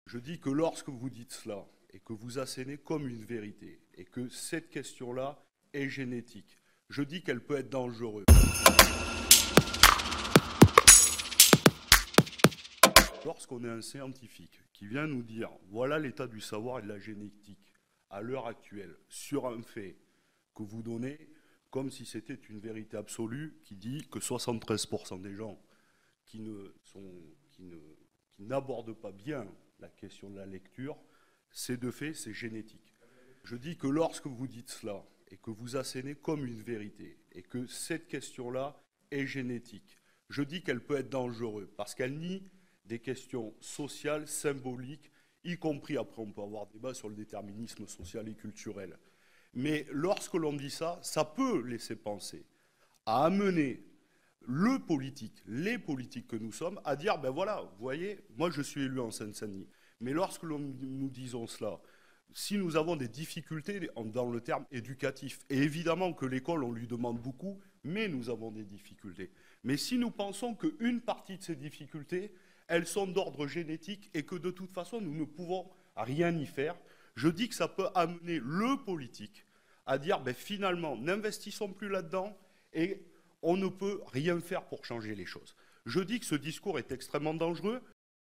Je dis que lorsque vous dites cela et que vous assénez comme une vérité et que cette question-là est génétique, je dis qu'elle peut être dangereuse. Lorsqu'on est un scientifique qui vient nous dire voilà l'état du savoir et de la génétique à l'heure actuelle sur un fait que vous donnez comme si c'était une vérité absolue qui dit que 73% des gens qui n'abordent pas bien la question de la lecture, c'est de fait, c'est génétique. Je dis que lorsque vous dites cela et que vous assénez comme une vérité et que cette question-là est génétique, je dis qu'elle peut être dangereuse parce qu'elle nie des questions sociales, symboliques, y compris, après on peut avoir débat sur le déterminisme social et culturel. Mais lorsque l'on dit ça, ça peut laisser penser à amener le politique, les politiques que nous sommes, à dire, ben voilà, vous voyez, moi je suis élu en Seine-Saint-Denis, mais lorsque nous disons cela, si nous avons des difficultés dans le terme éducatif, et évidemment que l'école, on lui demande beaucoup, mais nous avons des difficultés. Mais si nous pensons qu'une partie de ces difficultés, elles sont d'ordre génétique et que de toute façon, nous ne pouvons rien y faire, je dis que ça peut amener le politique à dire, ben finalement, n'investissons plus là-dedans et on ne peut rien faire pour changer les choses. Je dis que ce discours est extrêmement dangereux.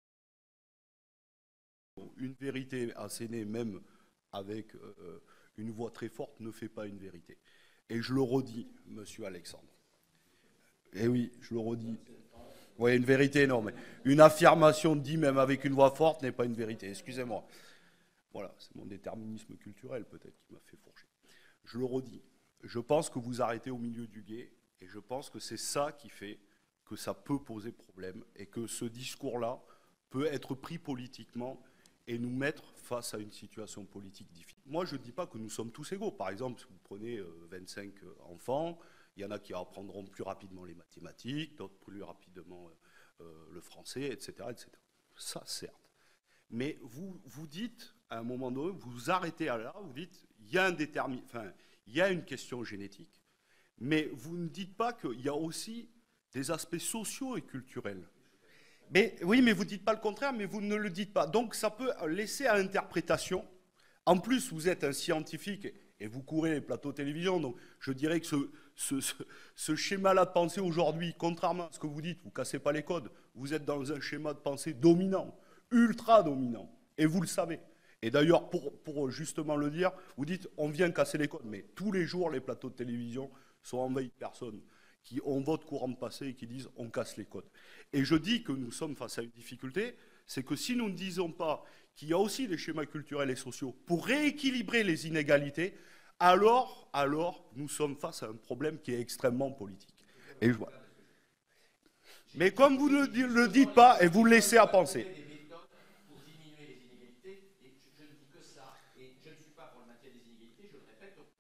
Une vérité assénée, même avec une voix très forte, ne fait pas une vérité. Et je le redis, monsieur Alexandre. Eh oui, je le redis. Oui, une vérité énorme. Une affirmation dit même avec une voix forte n'est pas une vérité. Excusez-moi. Voilà, c'est mon déterminisme culturel peut-être qui m'a fait fourcher. Je le redis. Je pense que vous arrêtez au milieu du gué et je pense que c'est ça qui fait que ça peut poser problème et que ce discours-là peut être pris politiquement et nous mettre face à une situation politique difficile. Moi, je ne dis pas que nous sommes tous égaux. Par exemple, si vous prenez 25 enfants, il y en a qui apprendront plus rapidement les mathématiques, d'autres plus rapidement le français, etc., etc. Ça, certes. Mais vous dites, à un moment donné, vous vous arrêtez à là, vous dites, il y a il y a une question génétique, mais vous ne dites pas qu'il y a aussi des aspects sociaux et culturels. Mais oui, mais vous ne dites pas le contraire, mais vous ne le dites pas. Donc ça peut laisser à l'interprétation. En plus, vous êtes un scientifique et vous courez les plateaux de télévision, donc je dirais que ce schéma-là de pensée aujourd'hui, contrairement à ce que vous dites, vous ne cassez pas les codes, vous êtes dans un schéma de pensée dominant, ultra dominant, et vous le savez. Et d'ailleurs, pour justement le dire, vous dites on vient casser les codes, mais tous les jours, les plateaux de télévision sont envahis de personnes qui ont votre courant de passé et qui disent on casse les codes. Et je dis que nous sommes face à une difficulté, c'est que si nous ne disons pas qu'il y a aussi des schémas culturels et sociaux pour rééquilibrer les inégalités, alors nous sommes face à un problème qui est extrêmement politique. Et je vois. Mais comme vous ne le dites pas et vous le laissez à penser.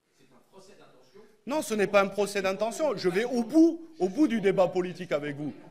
Non, ce n'est pas un procès d'intention. Je vais au bout du débat politique avec vous.